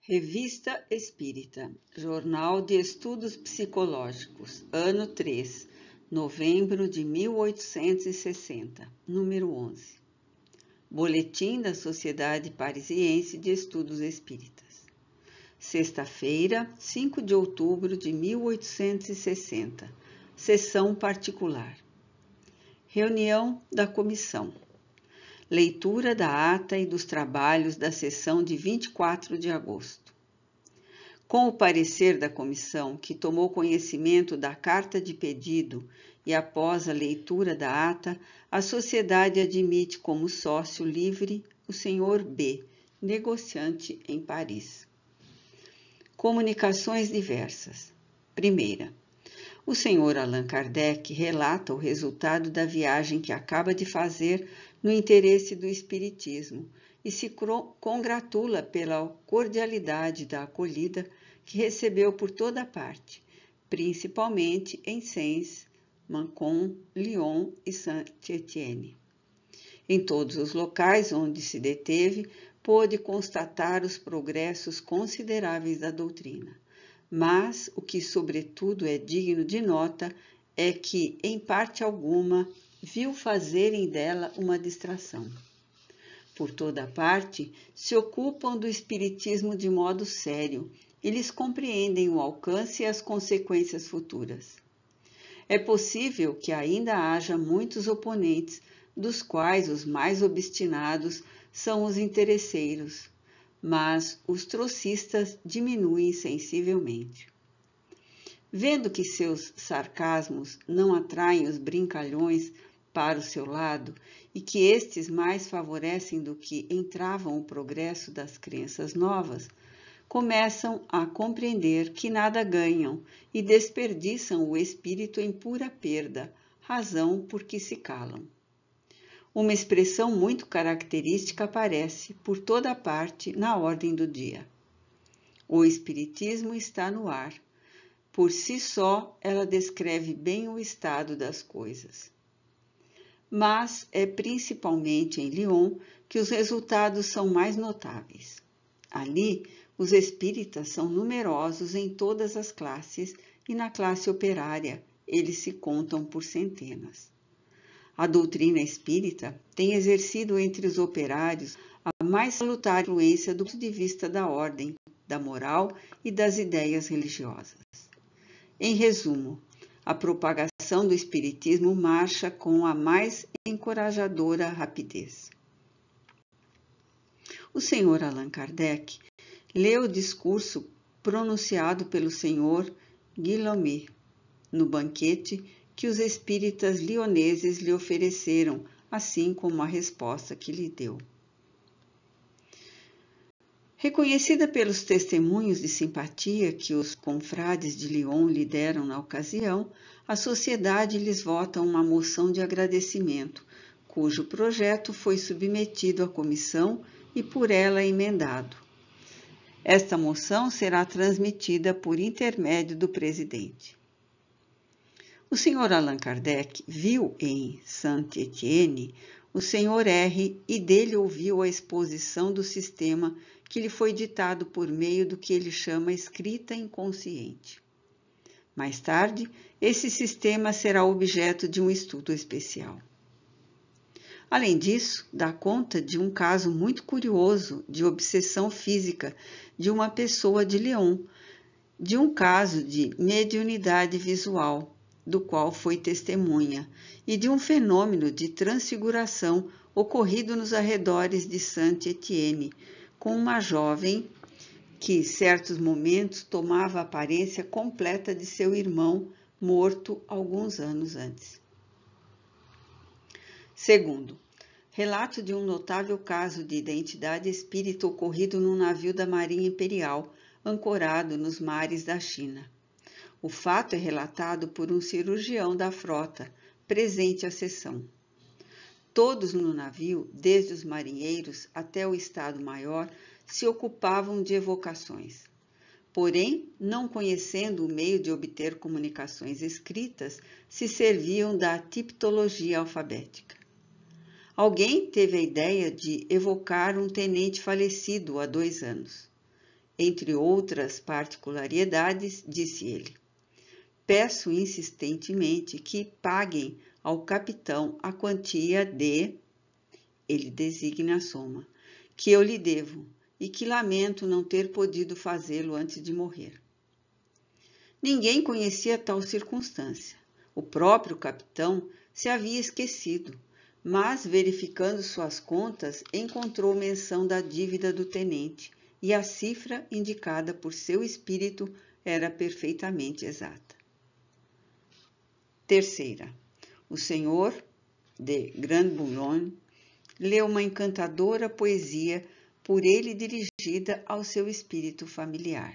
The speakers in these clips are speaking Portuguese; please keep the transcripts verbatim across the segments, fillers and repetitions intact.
Revista Espírita, Jornal de Estudos Psicológicos, ano três, novembro de mil oitocentos e sessenta, número onze. Boletim da Sociedade Parisiense de Estudos Espíritas. Sexta-feira, cinco de outubro de mil oitocentos e sessenta, sessão particular. Reunião da Comissão. Leitura da ata e dos trabalhos da sessão de vinte e quatro de agosto. Com o parecer da comissão, que tomou conhecimento da carta de pedido e após a leitura da ata, a sociedade admite como sócio livre o senhor B, negociante em Paris. Comunicações diversas. Primeira. O senhor Allan Kardec relata o resultado da viagem que acaba de fazer no interesse do Espiritismo e se congratula pela cordialidade da acolhida que recebeu por toda parte, principalmente em Sens, Mâcon, Lyon e Saint-Étienne. Em todos os locais onde se deteve, pôde constatar os progressos consideráveis da doutrina. Mas o que, sobretudo, é digno de nota é que, em parte alguma, viu fazerem dela uma distração. Por toda parte, se ocupam do espiritismo de modo sério e lhes compreendem o alcance e as consequências futuras. É possível que ainda haja muitos oponentes, dos quais os mais obstinados são os interesseiros, mas os trocistas diminuem sensivelmente. Vendo que seus sarcasmos não atraem os brincalhões para o seu lado e que estes mais favorecem do que entravam o progresso das crenças novas, começam a compreender que nada ganham e desperdiçam o espírito em pura perda, razão por que se calam. Uma expressão muito característica aparece por toda parte na ordem do dia. O Espiritismo está no ar. Por si só, ela descreve bem o estado das coisas. Mas é principalmente em Lyon que os resultados são mais notáveis. Ali, os espíritas são numerosos em todas as classes e na classe operária eles se contam por centenas. A doutrina espírita tem exercido entre os operários a mais salutar influência do ponto de vista da ordem, da moral e das ideias religiosas. Em resumo, a propagação do espiritismo marcha com a mais encorajadora rapidez. O senhor Allan Kardec leu o discurso pronunciado pelo senhor Guillaume no banquete que os espíritas lioneses lhe ofereceram, assim como a resposta que lhe deu. Reconhecida pelos testemunhos de simpatia que os confrades de Lyon lhe deram na ocasião, a sociedade lhes vota uma moção de agradecimento, cujo projeto foi submetido à comissão e por ela emendado. Esta moção será transmitida por intermédio do presidente. O senhor Allan Kardec viu em Saint-Étienne o senhor R e dele ouviu a exposição do sistema que lhe foi ditado por meio do que ele chama escrita inconsciente. Mais tarde, esse sistema será objeto de um estudo especial. Além disso, dá conta de um caso muito curioso de obsessão física de uma pessoa de Lyon, de um caso de mediunidade visual, do qual foi testemunha, e de um fenômeno de transfiguração ocorrido nos arredores de Saint-Étienne, com uma jovem que, em certos momentos, tomava a aparência completa de seu irmão, morto alguns anos antes. Segundo, relato de um notável caso de identidade espírita ocorrido num navio da Marinha Imperial, ancorado nos mares da China. O fato é relatado por um cirurgião da frota, presente à sessão. Todos no navio, desde os marinheiros até o Estado-Maior, se ocupavam de evocações. Porém, não conhecendo o meio de obter comunicações escritas, se serviam da tipologia alfabética. Alguém teve a ideia de evocar um tenente falecido há dois anos. Entre outras particularidades, disse ele: peço insistentemente que paguem ao capitão a quantia de, ele designa a soma, que eu lhe devo e que lamento não ter podido fazê-lo antes de morrer. Ninguém conhecia tal circunstância. O próprio capitão se havia esquecido, mas, verificando suas contas, encontrou menção da dívida do tenente e a cifra indicada por seu espírito era perfeitamente exata. Terceira, o senhor de Grand Boulogne leu uma encantadora poesia por ele dirigida ao seu espírito familiar.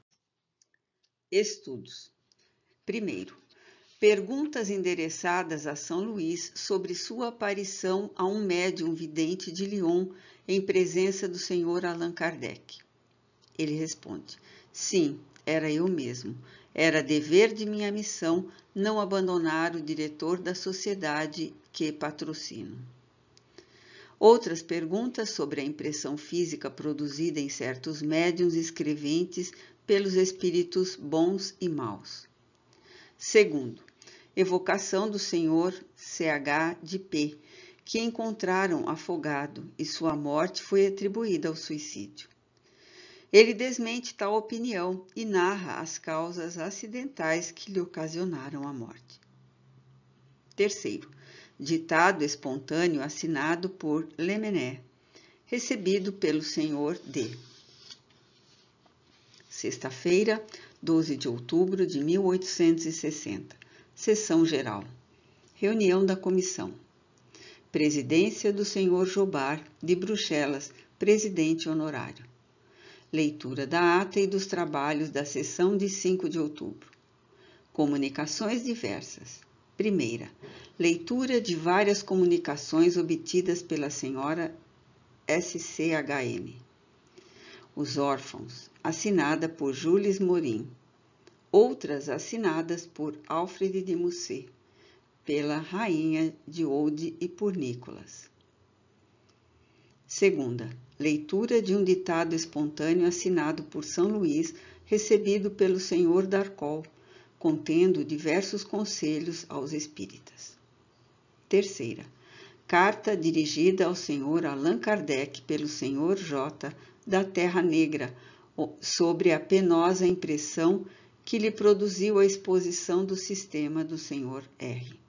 Estudos. Primeiro, perguntas endereçadas a São Luís sobre sua aparição a um médium vidente de Lyon em presença do senhor Allan Kardec. Ele responde: sim, era eu mesmo. Era dever de minha missão não abandonar o diretor da sociedade que patrocino. Outras perguntas sobre a impressão física produzida em certos médiuns escreventes pelos espíritos bons e maus. Segundo, evocação do senhor C H de P, que encontraram afogado e sua morte foi atribuída ao suicídio. Ele desmente tal opinião e narra as causas acidentais que lhe ocasionaram a morte. Terceiro, ditado espontâneo assinado por Lamennais, recebido pelo senhor D. Sexta-feira, doze de outubro de mil oitocentos e sessenta. Sessão geral. Reunião da comissão. Presidência do senhor Jobard, de Bruxelas, presidente honorário. Leitura da ata e dos trabalhos da sessão de cinco de outubro. Comunicações diversas. Primeira, leitura de várias comunicações obtidas pela senhora S C H M. Os órfãos, assinada por Jules Morin. Outras assinadas por Alfred de Musset, pela rainha de Oude e por Nicolas. Segunda, leitura de um ditado espontâneo assinado por São Luís, recebido pelo senhor Darcol, contendo diversos conselhos aos espíritas. Terceira, carta dirigida ao senhor Allan Kardec pelo senhor J. da Terra Negra, sobre a penosa impressão que lhe produziu a exposição do sistema do senhor R.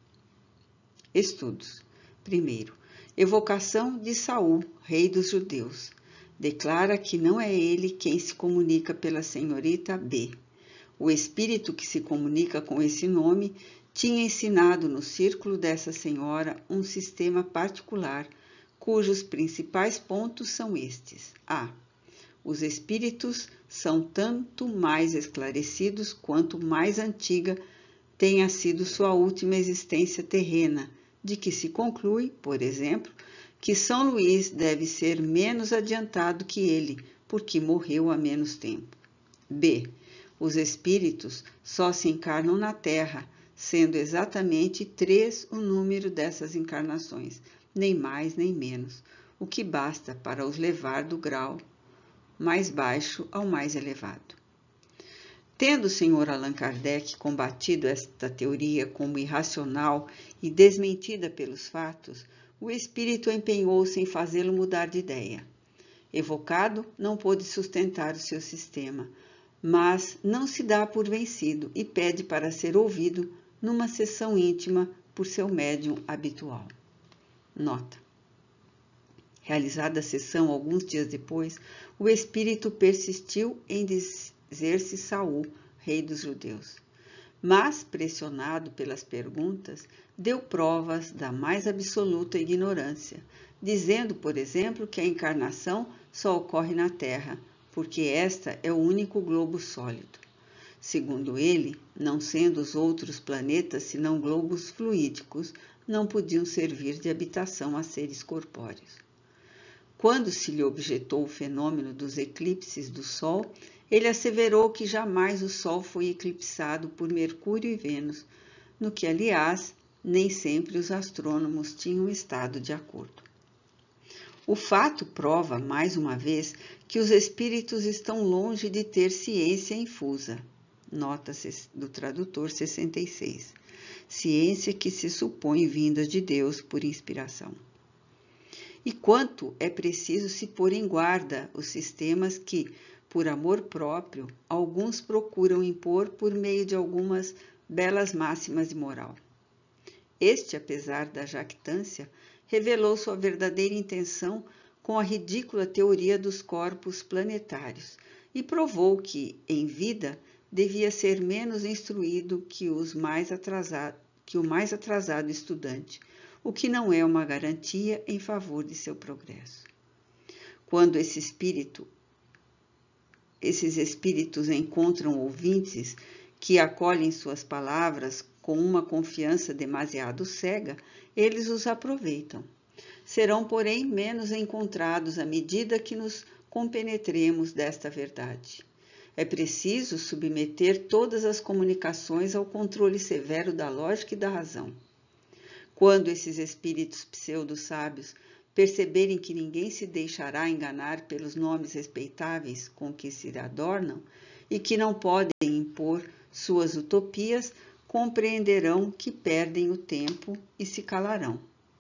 Estudos. Primeiro, evocação de Saul, rei dos judeus. Declara que não é ele quem se comunica pela senhorita B. O espírito que se comunica com esse nome tinha ensinado no círculo dessa senhora um sistema particular, cujos principais pontos são estes. A. Os espíritos são tanto mais esclarecidos quanto mais antiga tenha sido sua última existência terrena, de que se conclui, por exemplo, que São Luís deve ser menos adiantado que ele, porque morreu há menos tempo. B. Os espíritos só se encarnam na Terra, sendo exatamente três o número dessas encarnações, nem mais nem menos, o que basta para os levar do grau mais baixo ao mais elevado. Tendo o senhor Allan Kardec combatido esta teoria como irracional e desmentida pelos fatos, o espírito empenhou-se em fazê-lo mudar de ideia. Evocado, não pôde sustentar o seu sistema, mas não se dá por vencido e pede para ser ouvido numa sessão íntima por seu médium habitual. Nota. Realizada a sessão alguns dias depois, o espírito persistiu em dizer-se Saul, rei dos judeus. Mas, pressionado pelas perguntas, deu provas da mais absoluta ignorância, dizendo, por exemplo, que a encarnação só ocorre na Terra, porque esta é o único globo sólido. Segundo ele, não sendo os outros planetas senão globos fluídicos, não podiam servir de habitação a seres corpóreos. Quando se lhe objetou o fenômeno dos eclipses do Sol, ele asseverou que jamais o Sol foi eclipsado por Mercúrio e Vênus, no que, aliás, nem sempre os astrônomos tinham estado de acordo. O fato prova, mais uma vez, que os espíritos estão longe de ter ciência infusa. Nota do tradutor sessenta e seis. Ciência que se supõe vinda de Deus por inspiração. E quanto é preciso se pôr em guarda os sistemas que, por amor próprio, alguns procuram impor por meio de algumas belas máximas de moral. Este, apesar da jactância, revelou sua verdadeira intenção com a ridícula teoria dos corpos planetários e provou que, em vida, devia ser menos instruído que, os mais atrasado, que o mais atrasado estudante, o que não é uma garantia em favor de seu progresso. Quando esse espírito, esses espíritos encontram ouvintes que acolhem suas palavras com uma confiança demasiado cega, eles os aproveitam. Serão, porém, menos encontrados à medida que nos compenetremos desta verdade. É preciso submeter todas as comunicações ao controle severo da lógica e da razão. Quando esses espíritos pseudo-sábios perceberem que ninguém se deixará enganar pelos nomes respeitáveis com que se adornam e que não podem impor suas utopias, compreenderão que perdem o tempo e se calarão.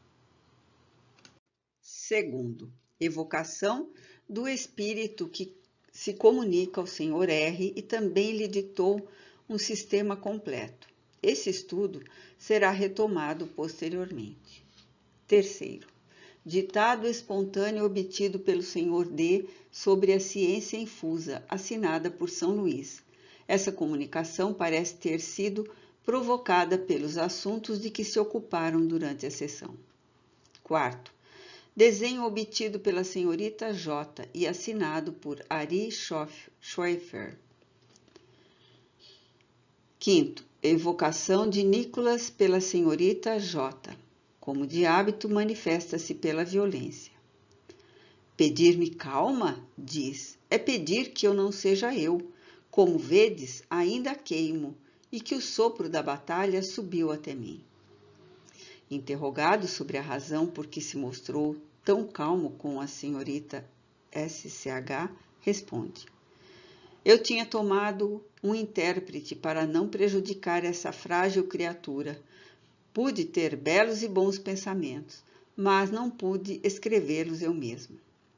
Segundo, evocação do espírito que se comunica ao senhor R e também lhe ditou um sistema completo. Esse estudo será retomado posteriormente. Terceiro, ditado espontâneo obtido pelo senhor D sobre a ciência infusa, assinada por São Luís. Essa comunicação parece ter sido provocada pelos assuntos de que se ocuparam durante a sessão. Quarto, desenho obtido pela senhorita J e assinado por Ari Schäfer. Quinto, evocação de Nicolas pela senhorita J. Como de hábito, manifesta-se pela violência. Pedir-me calma, diz, é pedir que eu não seja eu. Como vedes, ainda queimo, e que o sopro da batalha subiu até mim. Interrogado sobre a razão por que se mostrou tão calmo com a senhorita S C H, responde: eu tinha tomado um intérprete para não prejudicar essa frágil criatura. Pude ter belos e bons pensamentos, mas não pude escrevê-los eu mesmo.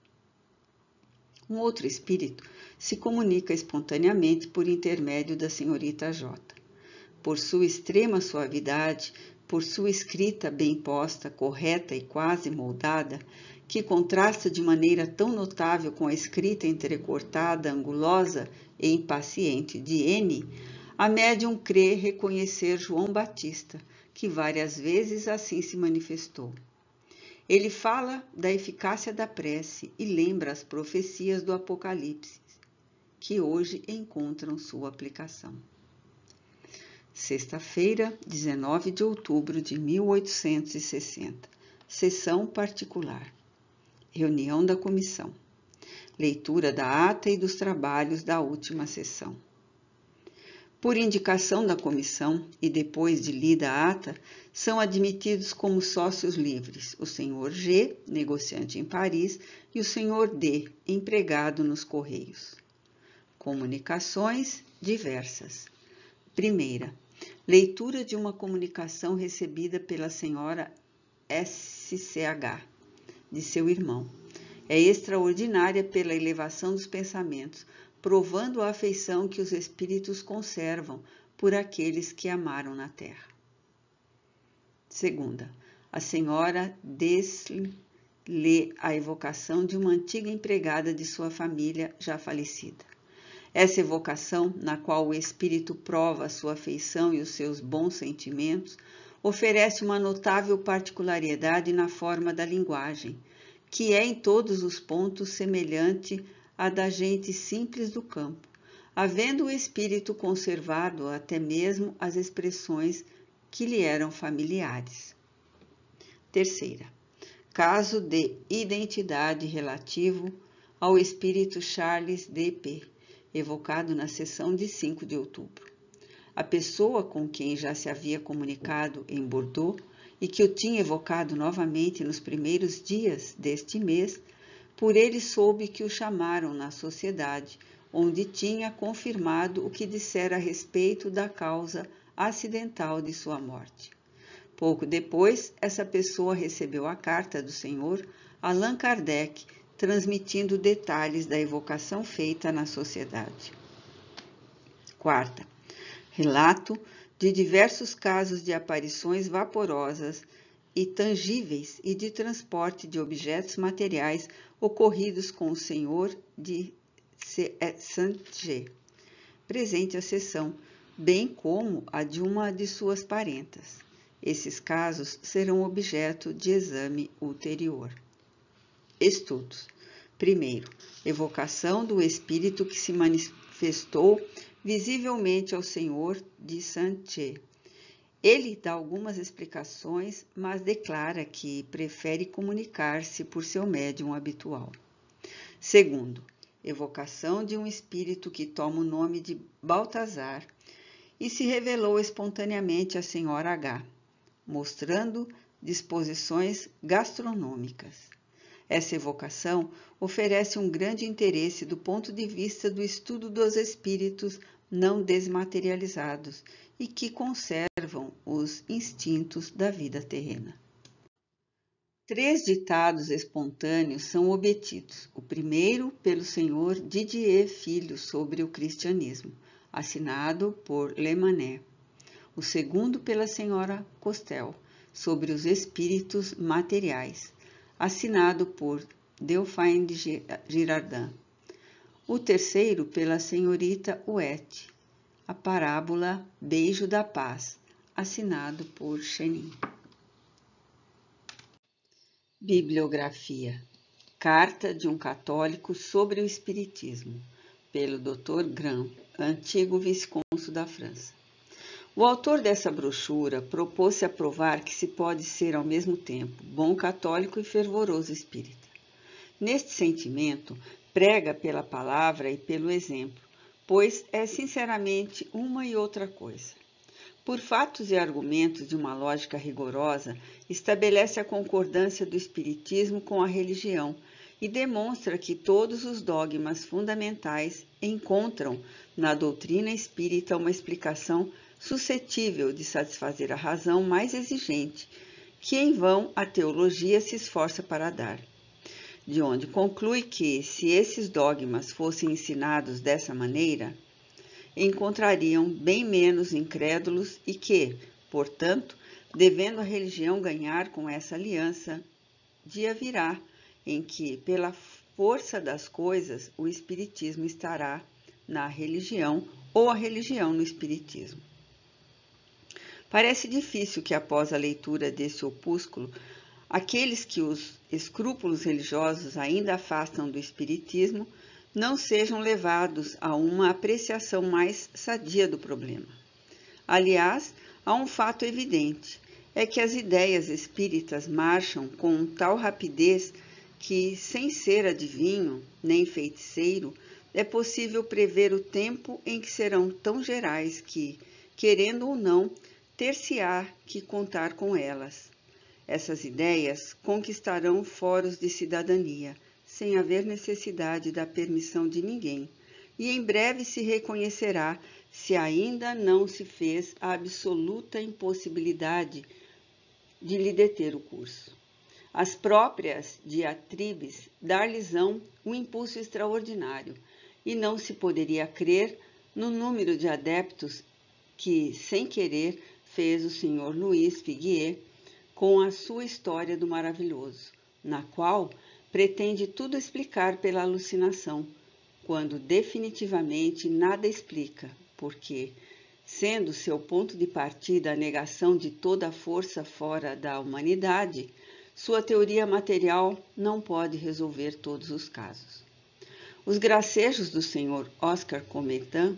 Um outro espírito se comunica espontaneamente por intermédio da senhorita J. Por sua extrema suavidade, por sua escrita bem posta, correta e quase moldada, que contrasta de maneira tão notável com a escrita entrecortada, angulosa e impaciente de N, a médium crê reconhecer João Batista, que várias vezes assim se manifestou. Ele fala da eficácia da prece e lembra as profecias do Apocalipse, que hoje encontram sua aplicação. Sexta-feira, dezenove de outubro de mil oitocentos e sessenta. Sessão particular. Reunião da comissão. Leitura da ata e dos trabalhos da última sessão. Por indicação da comissão e depois de lida a ata, são admitidos como sócios livres o senhor G, negociante em Paris, e o senhor D, empregado nos Correios. Comunicações diversas. Primeira, leitura de uma comunicação recebida pela senhora S C H, de seu irmão. É extraordinária pela elevação dos pensamentos, provando a afeição que os espíritos conservam por aqueles que amaram na terra. Segunda, a senhora Desle lê a evocação de uma antiga empregada de sua família já falecida. Essa evocação, na qual o espírito prova a sua afeição e os seus bons sentimentos, oferece uma notável particularidade na forma da linguagem, que é em todos os pontos semelhante à da gente simples do campo, havendo o espírito conservado até mesmo as expressões que lhe eram familiares. Terceira, caso de identidade relativo ao espírito Charles D P, evocado na sessão de cinco de outubro. A pessoa com quem já se havia comunicado em Bordeaux e que o tinha evocado novamente nos primeiros dias deste mês, por ele soube que o chamaram na sociedade, onde tinha confirmado o que dissera a respeito da causa acidental de sua morte. Pouco depois, essa pessoa recebeu a carta do senhor Allan Kardec, transmitindo detalhes da evocação feita na sociedade. Quarta, relato de diversos casos de aparições vaporosas e tangíveis e de transporte de objetos materiais ocorridos com o senhor de Saint-G, presente a sessão, bem como a de uma de suas parentas. Esses casos serão objeto de exame ulterior. Estudos. Primeiro, evocação do espírito que se manifestou visivelmente ao senhor de Saint-G. Ele dá algumas explicações, mas declara que prefere comunicar-se por seu médium habitual. Segundo, evocação de um espírito que toma o nome de Baltazar e se revelou espontaneamente à senhora H, mostrando disposições gastronômicas. Essa evocação oferece um grande interesse do ponto de vista do estudo dos espíritos não desmaterializados e que conservam os instintos da vida terrena. Três ditados espontâneos são obtidos. O primeiro pelo senhor Didier Filho sobre o cristianismo, assinado por Lemané. O segundo pela senhora Costel, sobre os espíritos materiais, assinado por Delphine de Girardin. O terceiro pela senhorita Huet, a parábola Beijo da Paz, assinado por Chenin. Bibliografia. Carta de um católico sobre o Espiritismo, pelo doutor Graham, antigo vice-cônsul da França. O autor dessa brochura propôs-se a provar que se pode ser ao mesmo tempo bom católico e fervoroso espírita. Neste sentimento, prega pela palavra e pelo exemplo, pois é sinceramente uma e outra coisa. Por fatos e argumentos de uma lógica rigorosa, estabelece a concordância do espiritismo com a religião e demonstra que todos os dogmas fundamentais encontram na doutrina espírita uma explicação suscetível de satisfazer a razão mais exigente, que em vão a teologia se esforça para dar. De onde conclui que, se esses dogmas fossem ensinados dessa maneira, encontrariam bem menos incrédulos e que, portanto, devendo a religião ganhar com essa aliança, dia virá em que, pela força das coisas, o espiritismo estará na religião ou a religião no espiritismo. Parece difícil que, após a leitura desse opúsculo, aqueles que os escrúpulos religiosos ainda afastam do espiritismo não sejam levados a uma apreciação mais sadia do problema. Aliás, há um fato evidente, é que as ideias espíritas marcham com tal rapidez que, sem ser adivinho nem feiticeiro, é possível prever o tempo em que serão tão gerais que, querendo ou não, ter-se-á que contar com elas. Essas ideias conquistarão fóruns de cidadania, sem haver necessidade da permissão de ninguém, e em breve se reconhecerá, se ainda não se fez, a absoluta impossibilidade de lhe deter o curso. As próprias diatribes dar-lhes-ão um impulso extraordinário, e não se poderia crer no número de adeptos que, sem querer, fez o senhor Luís Figuier com a sua História do Maravilhoso, na qual pretende tudo explicar pela alucinação, quando definitivamente nada explica, porque, sendo seu ponto de partida a negação de toda a força fora da humanidade, sua teoria material não pode resolver todos os casos. Os gracejos do senhor Oscar Cometan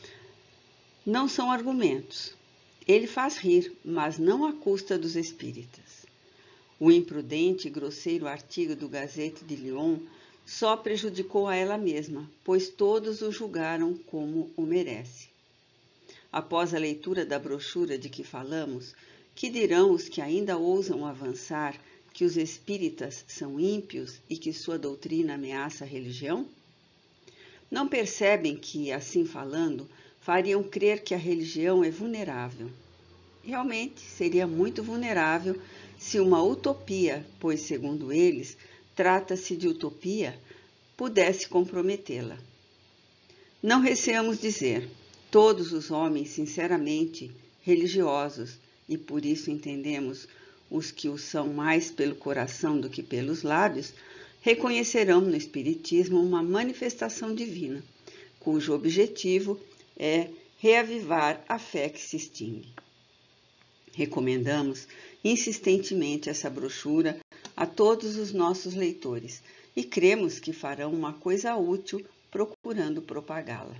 não são argumentos. Ele faz rir, mas não à custa dos espíritas. O imprudente e grosseiro artigo do Gazette de Lyon só prejudicou a ela mesma, pois todos o julgaram como o merece. Após a leitura da brochura de que falamos, Que dirão os que ainda ousam avançar que os espíritas são ímpios e que sua doutrina ameaça a religião? Não percebem que, assim falando, fariam crer que a religião é vulnerável. Realmente seria muito vulnerável se uma utopia, pois, segundo eles, trata-se de utopia, pudesse comprometê-la. Não receamos dizer, todos os homens sinceramente religiosos, e por isso entendemos os que o são mais pelo coração do que pelos lábios, reconhecerão no Espiritismo uma manifestação divina, cujo objetivo é reavivar a fé que se extingue. Recomendamos insistentemente essa brochura a todos os nossos leitores e cremos que farão uma coisa útil procurando propagá-la.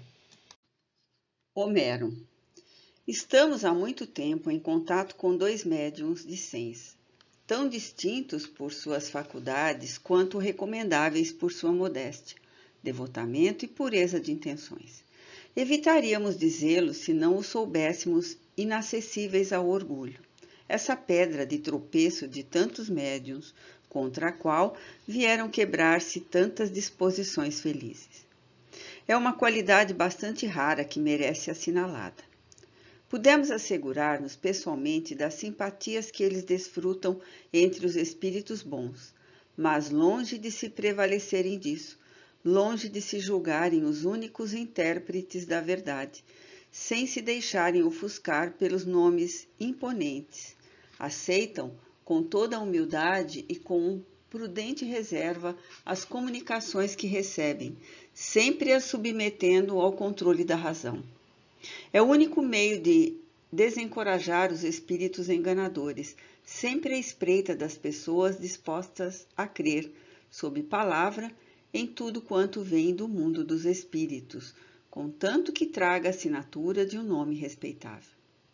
Homero. Estamos há muito tempo em contato com dois médiuns de Sens, tão distintos por suas faculdades quanto recomendáveis por sua modéstia, devotamento e pureza de intenções. Evitaríamos dizê-lo se não o soubéssemos inacessíveis ao orgulho, essa pedra de tropeço de tantos médiuns, contra a qual vieram quebrar-se tantas disposições felizes. É uma qualidade bastante rara que merece assinalada. Pudemos assegurar-nos pessoalmente das simpatias que eles desfrutam entre os espíritos bons, mas longe de se prevalecerem disso, longe de se julgarem os únicos intérpretes da verdade, sem se deixarem ofuscar pelos nomes imponentes, aceitam com toda a humildade e com prudente reserva as comunicações que recebem, sempre as submetendo ao controle da razão. É o único meio de desencorajar os espíritos enganadores, sempre à espreita das pessoas dispostas a crer, sob palavra, em tudo quanto vem do mundo dos espíritos, contanto que traga a assinatura de um nome respeitável.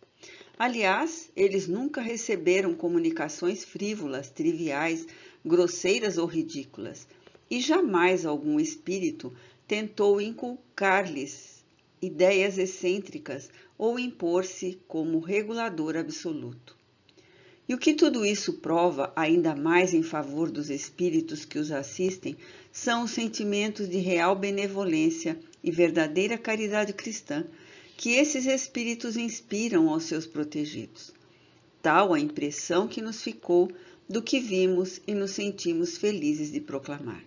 Aliás, eles nunca receberam comunicações frívolas, triviais, grosseiras ou ridículas, e jamais algum espírito tentou inculcar-lhes ideias excêntricas ou impor-se como regulador absoluto. E o que tudo isso prova, ainda mais em favor dos espíritos que os assistem, são os sentimentos de real benevolência e verdadeira caridade cristã que esses espíritos inspiram aos seus protegidos. Tal a impressão que nos ficou do que vimos e nos sentimos felizes de proclamar.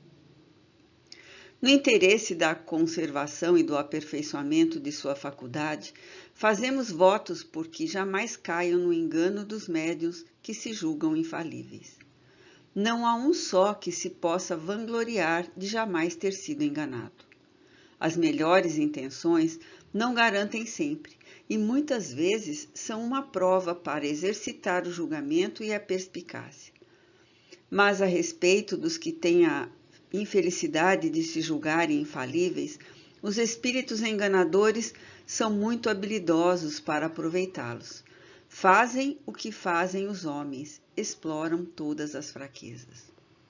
No interesse da conservação e do aperfeiçoamento de sua faculdade, fazemos votos por que jamais caiam no engano dos médiuns que se julgam infalíveis. Não há um só que se possa vangloriar de jamais ter sido enganado. As melhores intenções não garantem sempre, e muitas vezes são uma prova para exercitar o julgamento e a perspicácia. Mas a respeito dos que têm a infelicidade de se julgarem infalíveis, os espíritos enganadores são muito habilidosos para aproveitá-los. Fazem o que fazem os homens, exploram todas as fraquezas.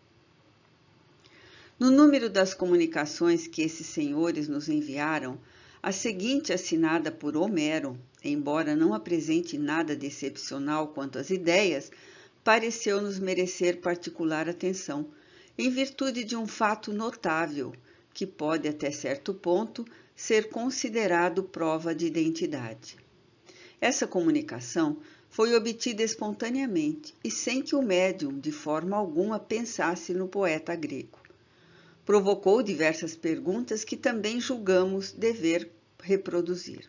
No número das comunicações que esses senhores nos enviaram, a seguinte, assinada por Homero, embora não apresente nada de excepcional quanto às ideias, pareceu-nos merecer particular atenção, em virtude de um fato notável, que pode, até certo ponto, ser considerado prova de identidade. Essa comunicação foi obtida espontaneamente e sem que o médium, de forma alguma, pensasse no poeta grego. Provocou diversas perguntas que também julgamos dever reproduzir.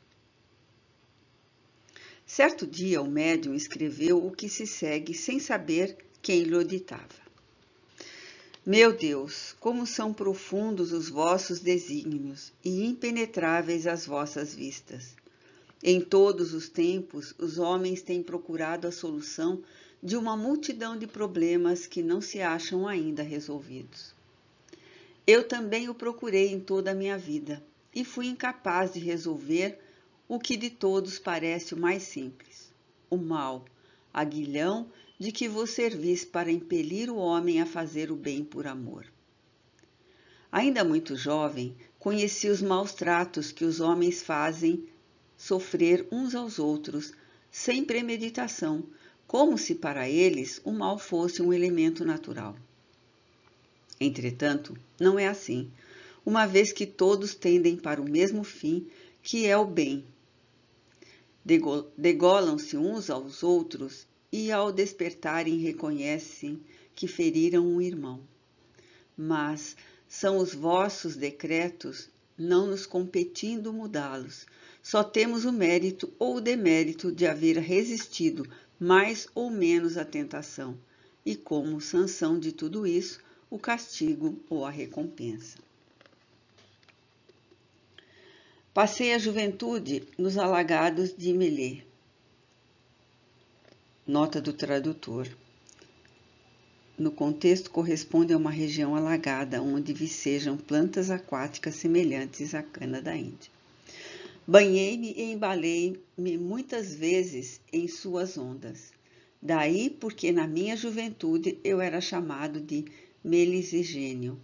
Certo dia, o médium escreveu o que se segue sem saber quem lhe ditava. Meu Deus, como são profundos os vossos desígnios e impenetráveis as vossas vistas. Em todos os tempos, os homens têm procurado a solução de uma multidão de problemas que não se acham ainda resolvidos. Eu também o procurei em toda a minha vida e fui incapaz de resolver o que de todos parece o mais simples, o mal, aguilhão de que vos servis para impelir o homem a fazer o bem por amor. Ainda muito jovem, conheci os maus tratos que os homens fazem sofrer uns aos outros, sem premeditação, como se para eles o mal fosse um elemento natural. Entretanto, não é assim, uma vez que todos tendem para o mesmo fim, que é o bem. Degolam-se uns aos outros e, ao despertarem, reconhecem que feriram um irmão. Mas são os vossos decretos, não nos competindo mudá-los. Só temos o mérito ou o demérito de haver resistido mais ou menos à tentação, e como sanção de tudo isso, o castigo ou a recompensa. Passei a juventude nos alagados de Imelê. Nota do tradutor. No contexto, corresponde a uma região alagada, onde vicejam plantas aquáticas semelhantes à cana da Índia. Banhei-me e embalei-me muitas vezes em suas ondas. Daí porque na minha juventude eu era chamado de Melisigênio.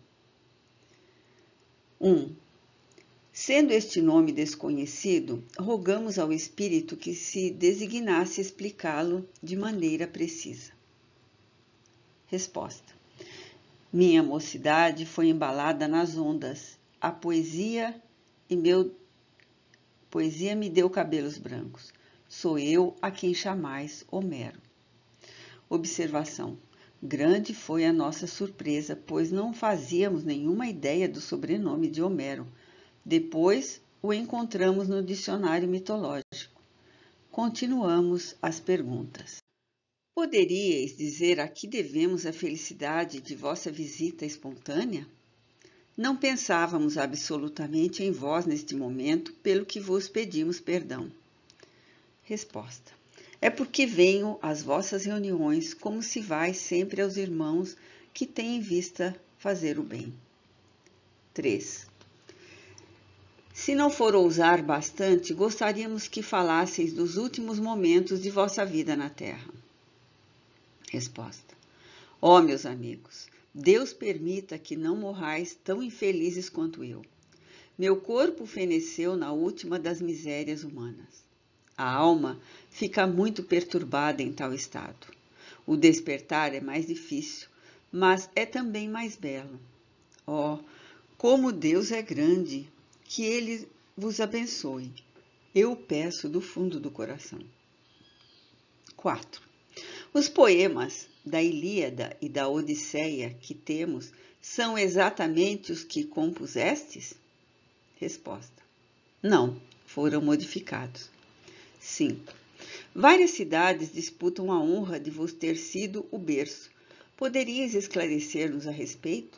um. Sendo este nome desconhecido, rogamos ao Espírito que se designasse explicá-lo de maneira precisa. Resposta. Minha mocidade foi embalada nas ondas. A poesia e meu poesia me deu cabelos brancos. Sou eu a quem chamais Homero. Observação. Grande foi a nossa surpresa, pois não fazíamos nenhuma ideia do sobrenome de Homero. Depois o encontramos no dicionário mitológico. Continuamos as perguntas. Poderíeis dizer a que devemos a felicidade de vossa visita espontânea? Não pensávamos absolutamente em vós neste momento, pelo que vos pedimos perdão. Resposta. É porque venho às vossas reuniões como se vai sempre aos irmãos que têm em vista fazer o bem. três. Se não for ousar bastante, gostaríamos que falasseis dos últimos momentos de vossa vida na Terra. Resposta. Ó, meus amigos, Deus permita que não morrais tão infelizes quanto eu. Meu corpo feneceu na última das misérias humanas. A alma fica muito perturbada em tal estado. O despertar é mais difícil, mas é também mais belo. Ó, como Deus é grande! Que Ele vos abençoe. Eu o peço do fundo do coração. quatro. Os poemas da Ilíada e da Odisseia que temos são exatamente os que compusestes? Resposta. Não, foram modificados. cinco. Várias cidades disputam a honra de vos ter sido o berço. Poderias esclarecer-nos a respeito?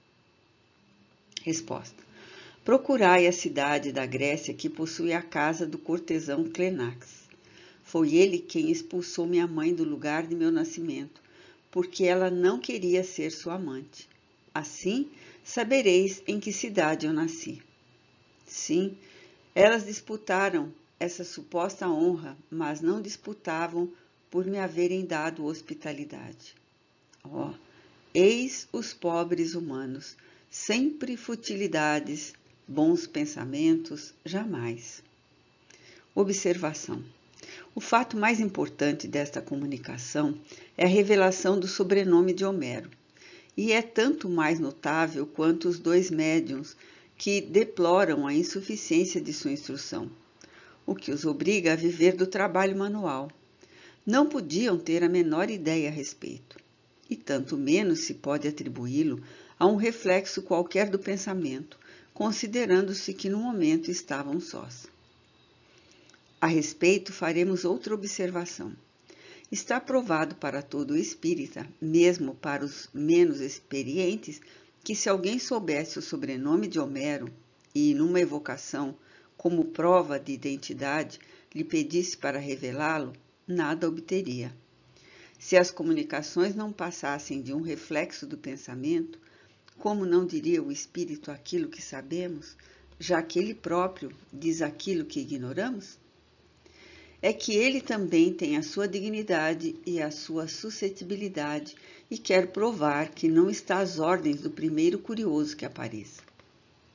Resposta. Procurai a cidade da Grécia que possui a casa do cortesão Clenax. Foi ele quem expulsou minha mãe do lugar de meu nascimento, porque ela não queria ser sua amante. Assim, sabereis em que cidade eu nasci. Sim, elas disputaram essa suposta honra, mas não disputavam por me haverem dado hospitalidade. Ó, eis os pobres humanos, sempre futilidades, bons pensamentos, jamais. Observação. O fato mais importante desta comunicação é a revelação do sobrenome de Homero, e é tanto mais notável quanto os dois médiuns que deploram a insuficiência de sua instrução, o que os obriga a viver do trabalho manual. Não podiam ter a menor ideia a respeito, e tanto menos se pode atribuí-lo a um reflexo qualquer do pensamento, considerando-se que no momento estavam sós. A respeito, faremos outra observação. Está provado para todo espírita, mesmo para os menos experientes, que se alguém soubesse o sobrenome de Homero e, numa evocação, como prova de identidade, lhe pedisse para revelá-lo, nada obteria. Se as comunicações não passassem de um reflexo do pensamento, como não diria o espírito aquilo que sabemos, já que ele próprio diz aquilo que ignoramos? É que ele também tem a sua dignidade e a sua suscetibilidade e quer provar que não está às ordens do primeiro curioso que apareça.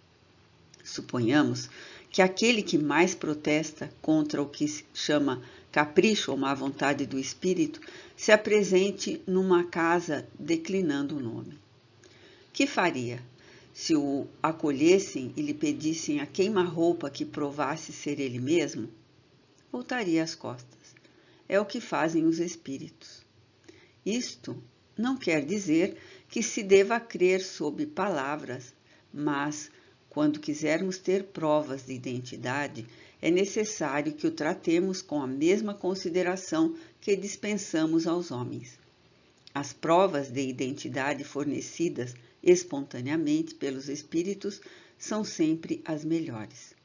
Suponhamos que aquele que mais protesta contra o que se chama capricho ou má vontade do espírito, se apresente numa casa declinando o nome. Que faria? Se o acolhessem e lhe pedissem a queima-roupa que provasse ser ele mesmo? Voltaria as costas. É o que fazem os espíritos. Isto não quer dizer que se deva crer sob palavras, mas, quando quisermos ter provas de identidade, é necessário que o tratemos com a mesma consideração que dispensamos aos homens. As provas de identidade fornecidas espontaneamente pelos espíritos são sempre as melhores.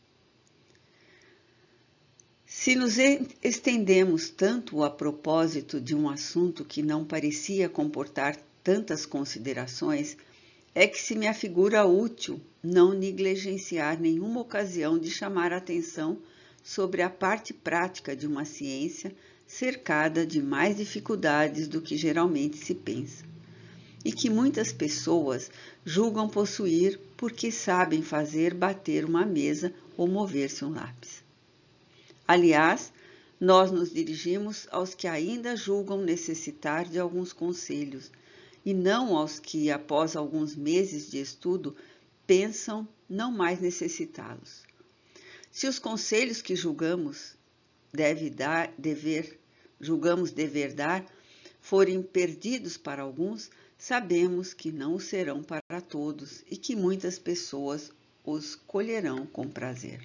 Se nos estendemos tanto a propósito de um assunto que não parecia comportar tantas considerações, é que se me afigura útil não negligenciar nenhuma ocasião de chamar a atenção sobre a parte prática de uma ciência cercada de mais dificuldades do que geralmente se pensa, e que muitas pessoas julgam possuir porque sabem fazer bater uma mesa ou mover-se um lápis. Aliás, nós nos dirigimos aos que ainda julgam necessitar de alguns conselhos, e não aos que, após alguns meses de estudo, pensam não mais necessitá-los. Se os conselhos que julgamos deve dar, dever, julgamos dever dar forem perdidos para alguns, sabemos que não o serão para todos e que muitas pessoas os colherão com prazer.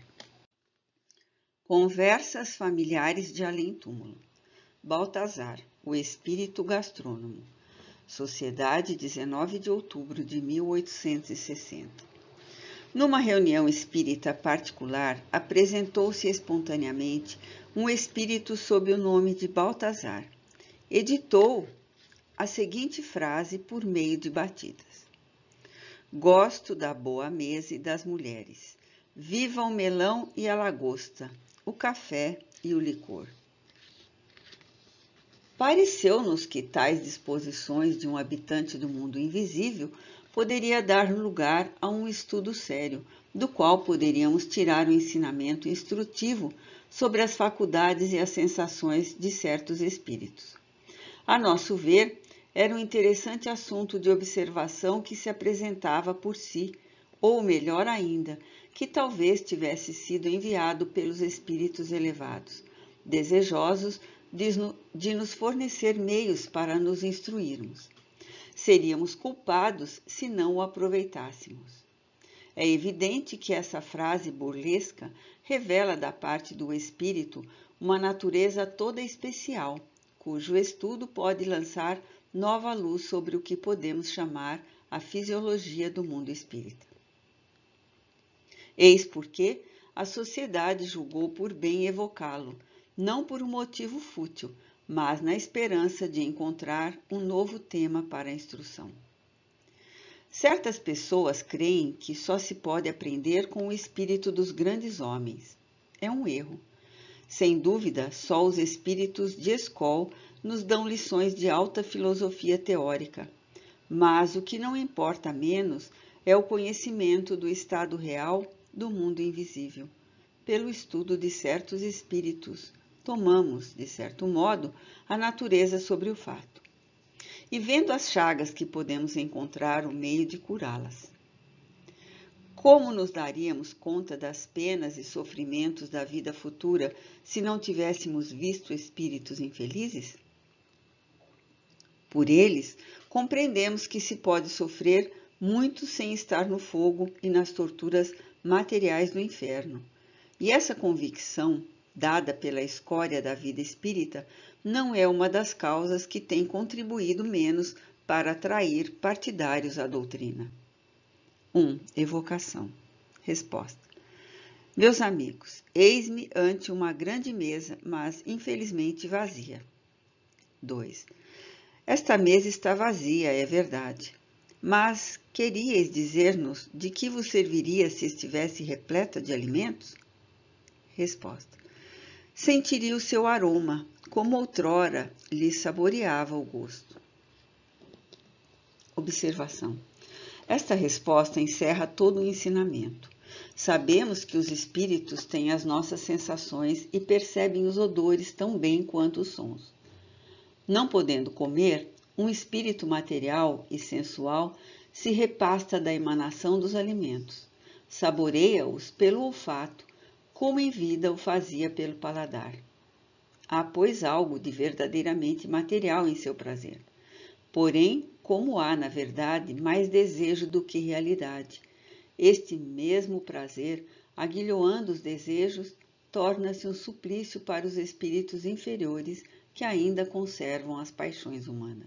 Conversas familiares de além-túmulo. Baltazar, o espírito gastrônomo. Sociedade, dezenove de outubro de mil oitocentos e sessenta. Numa reunião espírita particular, apresentou-se espontaneamente um espírito sob o nome de Baltazar. Editou a seguinte frase por meio de batidas: Gosto da boa mesa e das mulheres. Viva o melão e a lagosta, o café e o licor. Pareceu-nos que tais disposições de um habitante do mundo invisível poderia dar lugar a um estudo sério, do qual poderíamos tirar um ensinamento instrutivo sobre as faculdades e as sensações de certos espíritos. A nosso ver, era um interessante assunto de observação que se apresentava por si, ou melhor ainda, que talvez tivesse sido enviado pelos espíritos elevados, desejosos de nos fornecer meios para nos instruirmos. Seríamos culpados se não o aproveitássemos. É evidente que essa frase burlesca revela da parte do espírito uma natureza toda especial, cujo estudo pode lançar nova luz sobre o que podemos chamar a fisiologia do mundo espírita. Eis porque a sociedade julgou por bem evocá-lo, não por um motivo fútil, mas na esperança de encontrar um novo tema para a instrução. Certas pessoas creem que só se pode aprender com o espírito dos grandes homens. É um erro. Sem dúvida, só os espíritos de escola nos dão lições de alta filosofia teórica, mas o que não importa menos é o conhecimento do estado real do mundo invisível. Pelo estudo de certos espíritos, tomamos, de certo modo, a natureza sobre o fato. E vendo as chagas que podemos encontrar o meio de curá-las. Como nos daríamos conta das penas e sofrimentos da vida futura se não tivéssemos visto espíritos infelizes? Por eles, compreendemos que se pode sofrer muito sem estar no fogo e nas torturas materiais do inferno. E essa convicção, dada pela escória da vida espírita, não é uma das causas que tem contribuído menos para atrair partidários à doutrina. um. Evocação. Resposta. Meus amigos, eis-me ante uma grande mesa, mas infelizmente vazia. dois. Esta mesa está vazia, é verdade. Mas queríeis dizer-nos de que vos serviria se estivesse repleta de alimentos? Resposta. Sentiria o seu aroma, como outrora lhe saboreava o gosto. Observação. Esta resposta encerra todo o ensinamento. Sabemos que os espíritos têm as nossas sensações e percebem os odores tão bem quanto os sons. Não podendo comer, um espírito material e sensual se repasta da emanação dos alimentos, saboreia-os pelo olfato, como em vida o fazia pelo paladar. Há, pois, algo de verdadeiramente material em seu prazer. Porém, como há, na verdade, mais desejo do que realidade, este mesmo prazer, aguilhoando os desejos, torna-se um suplício para os espíritos inferiores que ainda conservam as paixões humanas.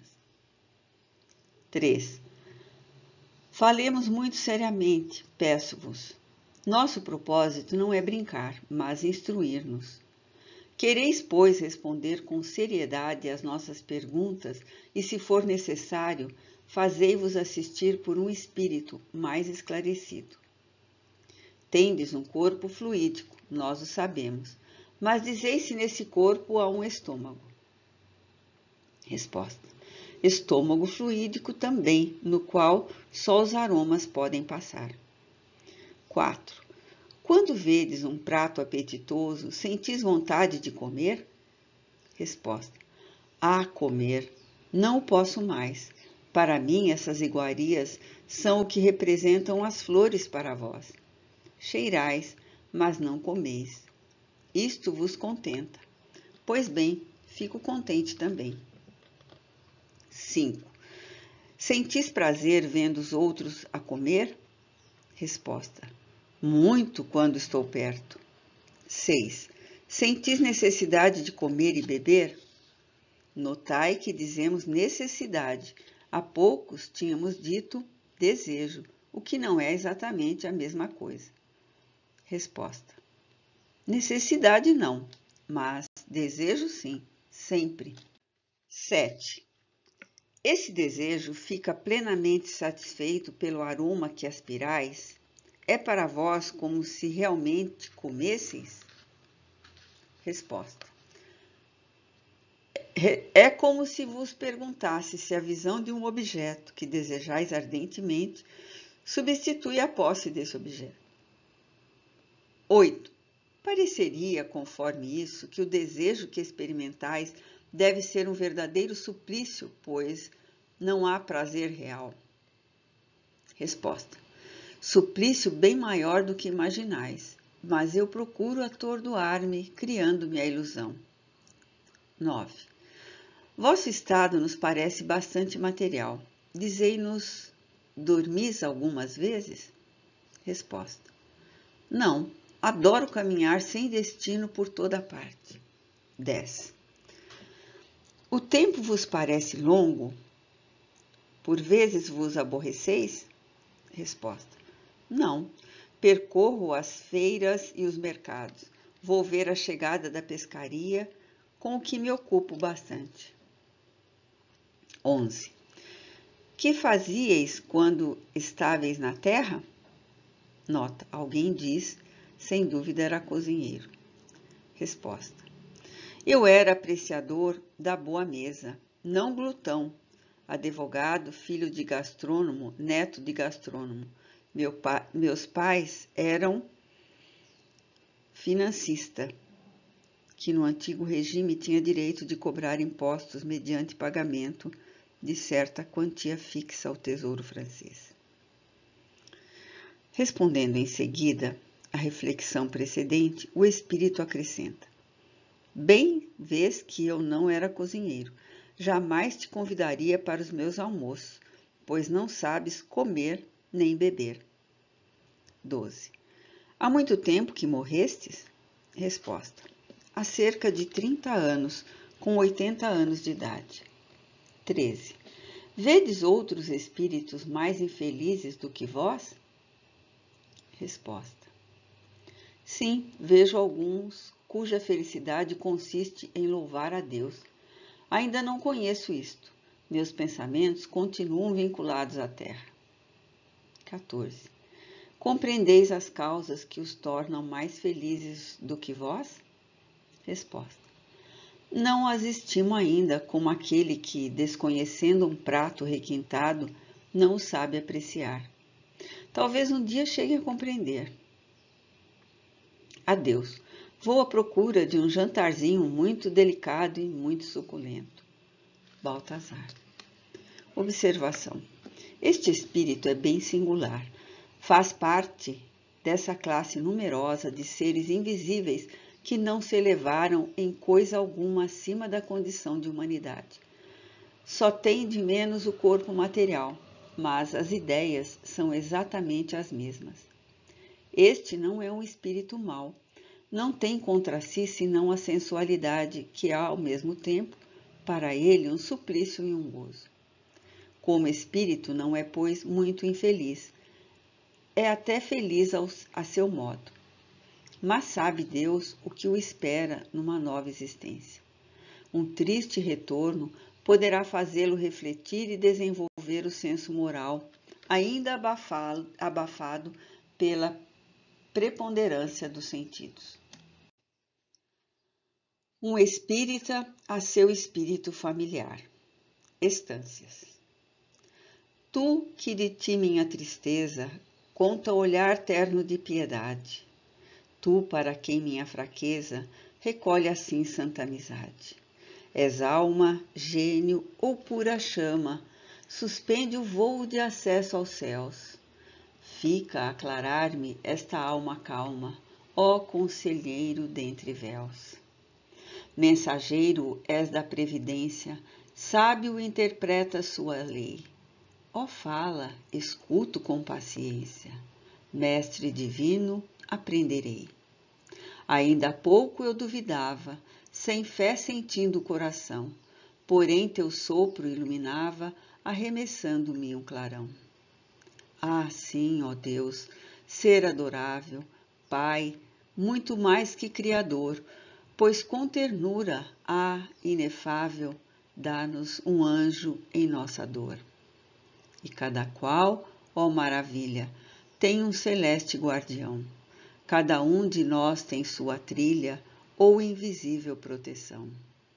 três. Falemos muito seriamente, peço-vos. Nosso propósito não é brincar, mas instruir-nos. Quereis, pois, responder com seriedade às nossas perguntas e, se for necessário, fazei-vos assistir por um espírito mais esclarecido. Tendes um corpo fluídico, nós o sabemos, mas dizeis se nesse corpo há um estômago. Resposta. Estômago fluídico também, no qual só os aromas podem passar. quatro. Quando vedes um prato apetitoso, sentis vontade de comer? Resposta. Ah, comer! Não posso mais. Para mim, essas iguarias são o que representam as flores para vós. Cheirais, mas não comeis. Isto vos contenta. Pois bem, fico contente também. cinco. Sentis prazer vendo os outros a comer? Resposta. Muito quando estou perto. seis. Sentis necessidade de comer e beber? Notai que dizemos necessidade. Há poucos tínhamos dito desejo, o que não é exatamente a mesma coisa. Resposta. Necessidade não, mas desejo sim, sempre. sete. Esse desejo fica plenamente satisfeito pelo aroma que aspirais? É para vós como se realmente comesseis? Resposta. É como se vos perguntasse se a visão de um objeto que desejais ardentemente substitui a posse desse objeto. oito. Pareceria, conforme isso, que o desejo que experimentais deve ser um verdadeiro suplício, pois não há prazer real. Resposta. Suplício bem maior do que imaginais, mas eu procuro atordoar-me, criando-me a ilusão. nove. Vosso estado nos parece bastante material. Dizei-nos, dormis algumas vezes? Resposta. Não, adoro caminhar sem destino por toda parte. dez. O tempo vos parece longo? Por vezes vos aborreceis? Resposta. Não, percorro as feiras e os mercados. Vou ver a chegada da pescaria, com o que me ocupo bastante. onze. Que fazíeis quando estáveis na terra? Nota, alguém diz, sem dúvida era cozinheiro. Resposta. Eu era apreciador da boa mesa, não glutão, advogado, filho de gastrônomo, neto de gastrônomo. Meu pa... Meus pais eram financista, que no antigo regime tinha direito de cobrar impostos mediante pagamento de certa quantia fixa ao Tesouro francês. Respondendo em seguida à reflexão precedente, o espírito acrescenta: bem vês que eu não era cozinheiro, jamais te convidaria para os meus almoços, pois não sabes comer nem beber. doze. Há muito tempo que morrestes? Resposta. Há cerca de trinta anos, com oitenta anos de idade. treze. Vedes outros espíritos mais infelizes do que vós? Resposta. Sim, vejo alguns cuja felicidade consiste em louvar a Deus. Ainda não conheço isto. Meus pensamentos continuam vinculados à terra. quatorze. Compreendeis as causas que os tornam mais felizes do que vós? Resposta. Não as estimo ainda como aquele que, desconhecendo um prato requintado, não o sabe apreciar. Talvez um dia chegue a compreender. Adeus. Vou à procura de um jantarzinho muito delicado e muito suculento. Baltazar. Observação. Este espírito é bem singular. Faz parte dessa classe numerosa de seres invisíveis que não se elevaram em coisa alguma acima da condição de humanidade. Só tem de menos o corpo material, mas as ideias são exatamente as mesmas. Este não é um espírito mau. Não tem contra si senão a sensualidade, que é ao mesmo tempo, para ele, um suplício e um gozo. Como espírito, não é, pois, muito infeliz. É até feliz ao, a seu modo. Mas sabe Deus o que o espera numa nova existência. Um triste retorno poderá fazê-lo refletir e desenvolver o senso moral, ainda abafado, abafado pela preponderância dos sentidos. Um espírita a seu espírito familiar. Estâncias. Tu que de ti minha tristeza conta olhar terno de piedade, tu para quem minha fraqueza recolhe assim santa amizade. És alma, gênio ou pura chama, suspende o vôo de acesso aos céus. Fica a aclarar-me esta alma calma, ó conselheiro dentre véus. Mensageiro és da previdência, sábio interpreta sua lei. Ó fala, escuto com paciência, mestre divino, aprenderei. Ainda há pouco eu duvidava, sem fé sentindo o coração, porém teu sopro iluminava, arremessando-me um clarão. Ah, sim, ó Deus, ser adorável, Pai, muito mais que Criador, pois com ternura, ah, inefável, dá-nos um anjo em nossa dor. E cada qual, ó maravilha, tem um celeste guardião. Cada um de nós tem sua trilha ou invisível proteção.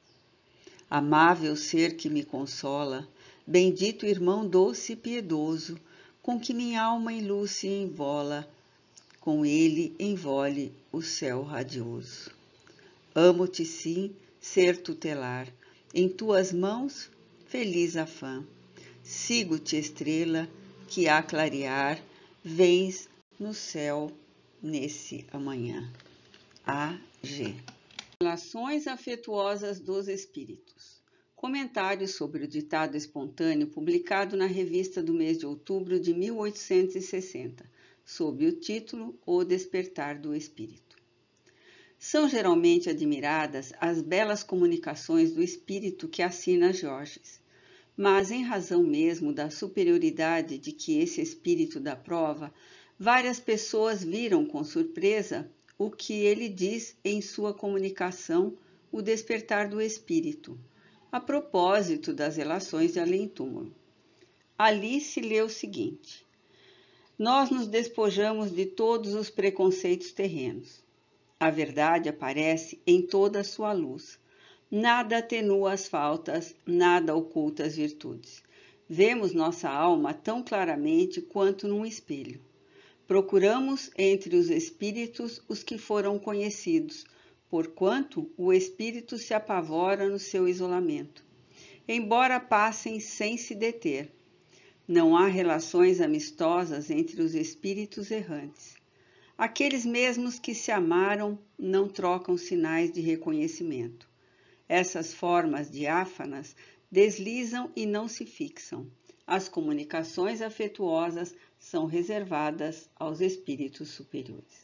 Amável ser que me consola, bendito irmão doce e piedoso, com que minha alma em luz se envola, com ele envolve o céu radioso. Amo-te sim, ser tutelar, em tuas mãos, feliz afã. Sigo-te, estrela, que a clarear, vens no céu nesse amanhã. A G. Relações afetuosas dos espíritos. Comentário sobre o ditado espontâneo publicado na revista do mês de outubro de mil oitocentos e sessenta, sob o título O Despertar do Espírito. São geralmente admiradas as belas comunicações do espírito que assina Georges, mas em razão mesmo da superioridade de que esse espírito dá prova, várias pessoas viram com surpresa o que ele diz em sua comunicação O Despertar do Espírito, a propósito das relações de além-túmulo. Ali se lê o seguinte: nós nos despojamos de todos os preconceitos terrenos. A verdade aparece em toda a sua luz. Nada atenua as faltas, nada oculta as virtudes. Vemos nossa alma tão claramente quanto num espelho. Procuramos entre os espíritos os que foram conhecidos, porquanto o espírito se apavora no seu isolamento, embora passem sem se deter. Não há relações amistosas entre os espíritos errantes. Aqueles mesmos que se amaram não trocam sinais de reconhecimento. Essas formas diáfanas deslizam e não se fixam. As comunicações afetuosas são reservadas aos espíritos superiores.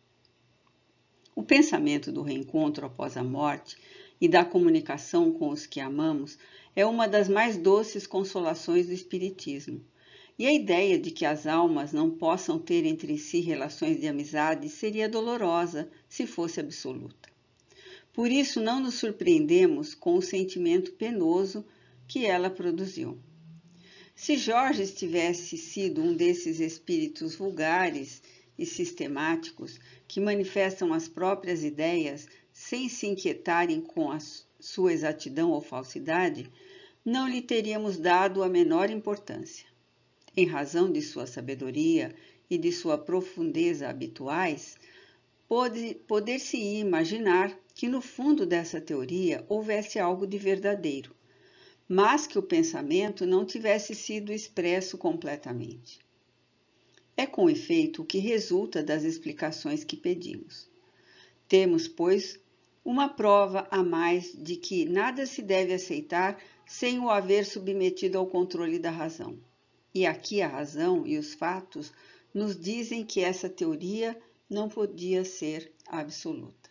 O pensamento do reencontro após a morte e da comunicação com os que amamos é uma das mais doces consolações do espiritismo. E a ideia de que as almas não possam ter entre si relações de amizade seria dolorosa se fosse absoluta. Por isso não nos surpreendemos com o sentimento penoso que ela produziu. Se Jorge tivesse sido um desses espíritos vulgares e sistemáticos que manifestam as próprias ideias sem se inquietarem com a sua exatidão ou falsidade, não lhe teríamos dado a menor importância. Em razão de sua sabedoria e de sua profundeza habituais, pode, poder-se-ia imaginar que no fundo dessa teoria houvesse algo de verdadeiro, mas que o pensamento não tivesse sido expresso completamente. É com efeito o que resulta das explicações que pedimos. Temos, pois, uma prova a mais de que nada se deve aceitar sem o haver submetido ao controle da razão. E aqui a razão e os fatos nos dizem que essa teoria não podia ser absoluta.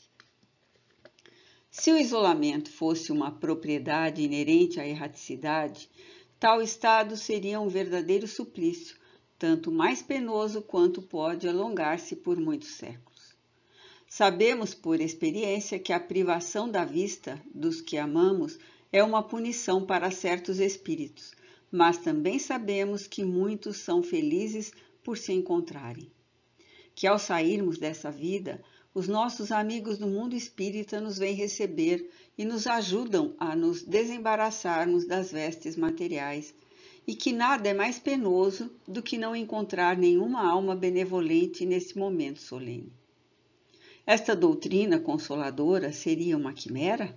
Se o isolamento fosse uma propriedade inerente à erraticidade, tal estado seria um verdadeiro suplício, tanto mais penoso quanto pode alongar-se por muitos séculos. Sabemos por experiência que a privação da vista dos que amamos é uma punição para certos espíritos, mas também sabemos que muitos são felizes por se encontrarem. Que ao sairmos dessa vida, os nossos amigos do mundo espírita nos vêm receber e nos ajudam a nos desembaraçarmos das vestes materiais, e que nada é mais penoso do que não encontrar nenhuma alma benevolente nesse momento solene. Esta doutrina consoladora seria uma quimera?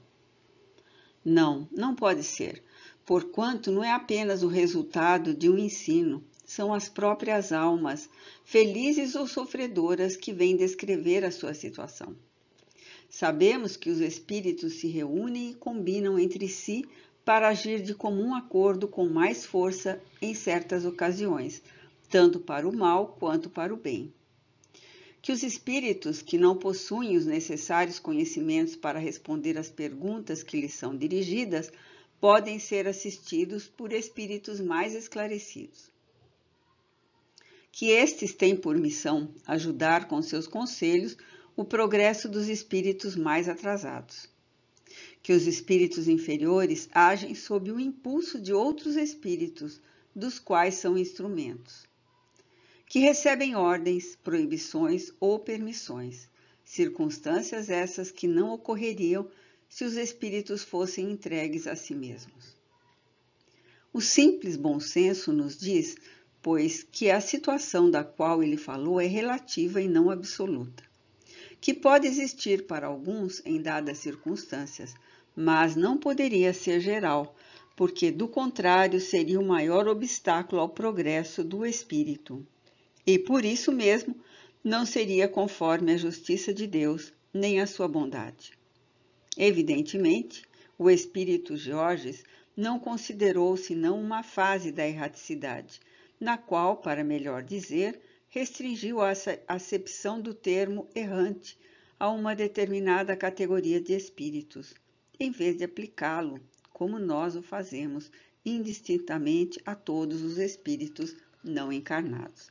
Não, não pode ser, porquanto não é apenas o resultado de um ensino, são as próprias almas, felizes ou sofredoras, que vêm descrever a sua situação. Sabemos que os espíritos se reúnem e combinam entre si para agir de comum acordo com mais força em certas ocasiões, tanto para o mal quanto para o bem. Que os espíritos que não possuem os necessários conhecimentos para responder às perguntas que lhes são dirigidas podem ser assistidos por espíritos mais esclarecidos. Que estes têm por missão ajudar com seus conselhos o progresso dos espíritos mais atrasados. Que os espíritos inferiores agem sob o impulso de outros espíritos, dos quais são instrumentos. Que recebem ordens, proibições ou permissões, circunstâncias essas que não ocorreriam se os espíritos fossem entregues a si mesmos. O simples bom senso nos diz, pois, que a situação da qual ele falou é relativa e não absoluta, que pode existir para alguns em dadas circunstâncias, mas não poderia ser geral, porque, do contrário, seria o maior obstáculo ao progresso do espírito. E, por isso mesmo, não seria conforme a justiça de Deus, nem a sua bondade. Evidentemente, o espírito Georges não considerou senão uma fase da erraticidade, na qual, para melhor dizer, restringiu a acepção do termo errante a uma determinada categoria de espíritos, em vez de aplicá-lo, como nós o fazemos, indistintamente a todos os espíritos não encarnados.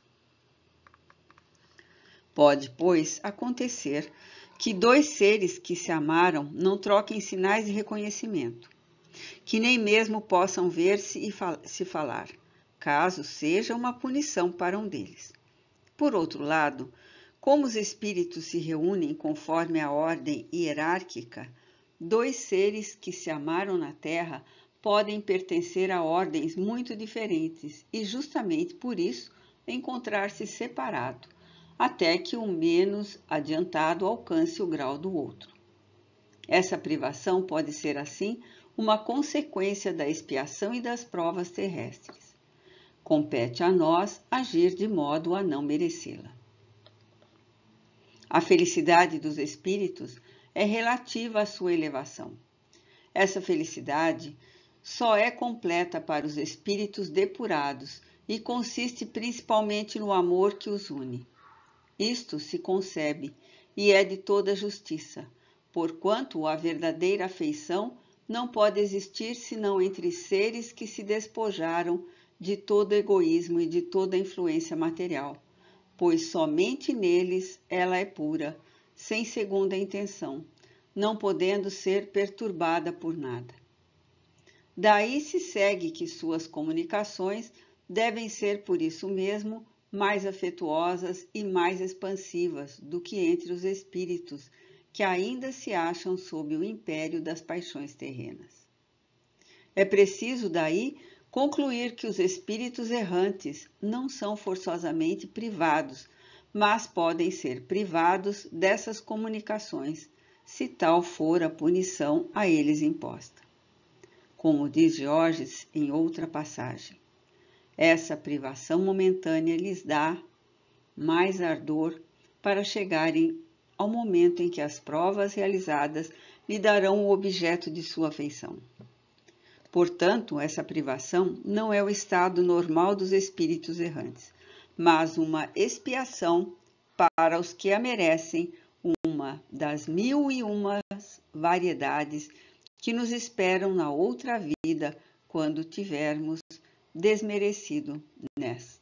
Pode, pois, acontecer que dois seres que se amaram não troquem sinais de reconhecimento, que nem mesmo possam ver-se e fal- se falar, caso seja uma punição para um deles. Por outro lado, como os espíritos se reúnem conforme a ordem hierárquica, dois seres que se amaram na Terra podem pertencer a ordens muito diferentes e, justamente por isso, encontrar-se separados, até que o menos adiantado alcance o grau do outro. Essa privação pode ser, assim, uma consequência da expiação e das provas terrestres. Compete a nós agir de modo a não merecê-la. A felicidade dos espíritos é relativa à sua elevação. Essa felicidade só é completa para os espíritos depurados e consiste principalmente no amor que os une. Isto se concebe e é de toda justiça, porquanto a verdadeira afeição não pode existir senão entre seres que se despojaram de todo egoísmo e de toda influência material, pois somente neles ela é pura, sem segunda intenção, não podendo ser perturbada por nada. Daí se segue que suas comunicações devem ser, por isso mesmo, mais afetuosas e mais expansivas do que entre os espíritos que ainda se acham sob o império das paixões terrenas. É preciso, daí, concluir que os espíritos errantes não são forçosamente privados, mas podem ser privados dessas comunicações, se tal for a punição a eles imposta. Como diz Georges em outra passagem, essa privação momentânea lhes dá mais ardor para chegarem ao momento em que as provas realizadas lhe darão o objeto de sua afeição. Portanto, essa privação não é o estado normal dos espíritos errantes, mas uma expiação para os que a merecem, uma das mil e uma variedades que nos esperam na outra vida quando tivermos desmerecido nesta.